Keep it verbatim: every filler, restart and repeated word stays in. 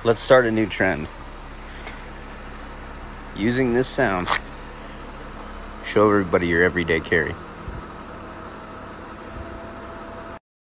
let's start a new trend. Using this sound, show everybody your everyday carry.